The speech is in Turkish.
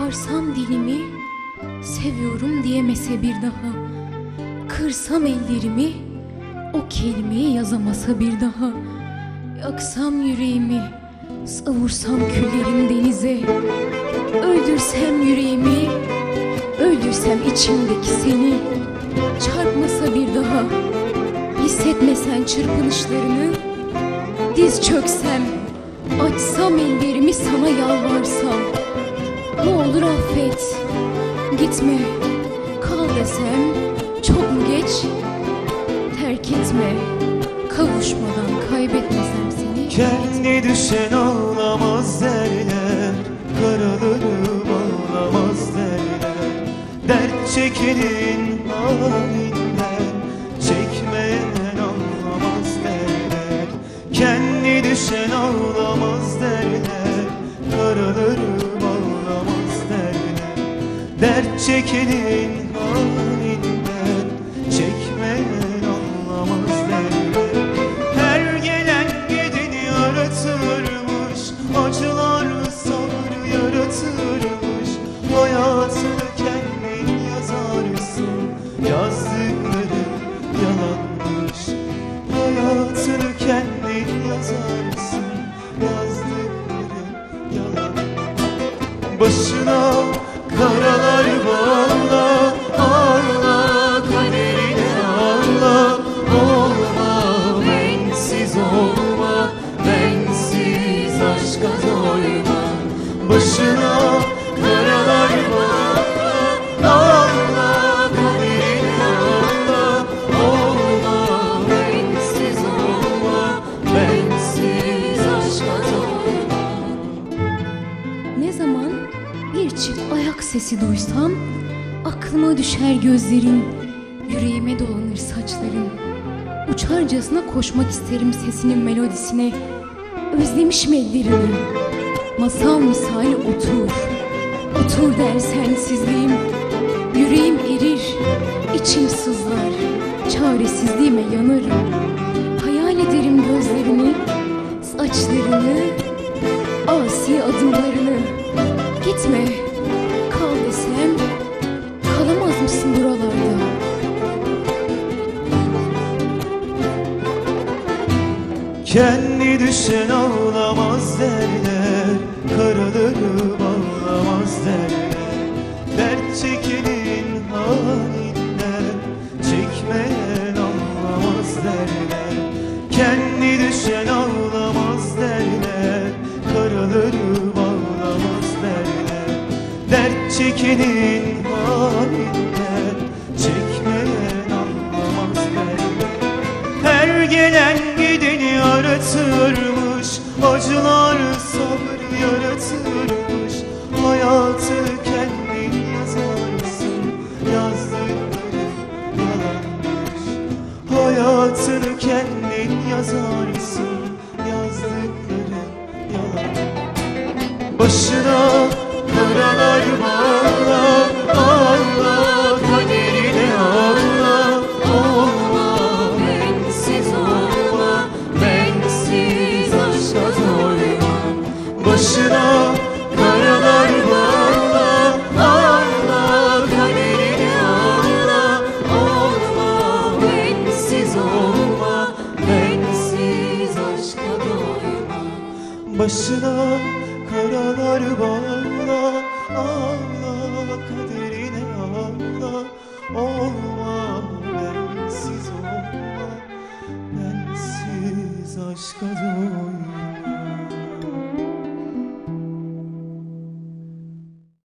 Koparsam dilimi, seviyorum diyemese bir daha. Kırsam ellerimi, o kelimeyi yazamasa bir daha. Yaksam yüreğimi, savursam küllerim denize. Öldürsem yüreğimi, öldürsem içimdeki seni. Çarpmasa bir daha, hissetmesen çırpınışlarını. Diz çöksem, açsam ellerimi sana yalvarsam. Ne olur affet, gitme, kal desem çok mu geç? Terk etme, kavuşmadan kaybetmesem seni. Kendi düşen ağlamaz derler, karalarım ağlamaz derler. Dert çekenin halinden, çekmeyen ağlamaz derler. Kendi düşen ağlamaz derler, karalarım ağlamaz derler. Dert çekenin halinden, çekmeyen ağlamaz derler. Her gelen gideni yaratırmış, acılar sabır yaratırmış. Hayatını kendin yazarsın, yazdıkların yalanmış. Hayatını kendin yazarsın, yazdıkların yalan. Başına karalar bağla, ağla, kaderine ağla. Olma, bensiz olma, bensiz aşka doyma. Başına karalar bağla, ağla, kaderine ağla. Olma, bensiz olma, bensiz aşka doyma. Ne zaman bir çift ayak sesi duysam, aklıma düşer gözlerin, yüreğime dolanır saçların. Uçarcasına koşmak isterim sesinin melodisine. Özlemişim ellerini, masal misali otur. Otur der sensizliğim, yüreğim erir, içim sızlar, çaresizliğime yanarım. Hayal ederim gözlerini, saçlarını, asi adımlarını. Gitme, kal desem, kalamaz mısın buralarda? Kendi düşen ağlamaz derler, karalarım ağlamaz derler. Dert çekenin halinden, çekmeyen ağlamaz derler. Kendi düşen ağlamaz derler, karalarım ağlamaz derler. Dert çekenin halinden, çekmeyen ağlamaz derler. Her gelen gideni yaratırmış, acılar sabır yaratırmış. Hayatı kendin yazarsın, yazdıkların yalanmış. Hayatını kendin yazarsın, yazdıkların yalan. Başına karalar bağla, ağla, kaderine ağla. Olma, bensiz olma, bensiz aşka doyma. Başına karalar bağla, ağla, kaderine ağla. Olma, bensiz olma, bensiz aşka doyma. Başına karalar bağla, ağla, kaderine ağla. Olma, bensiz olma, bensiz aşka doyma.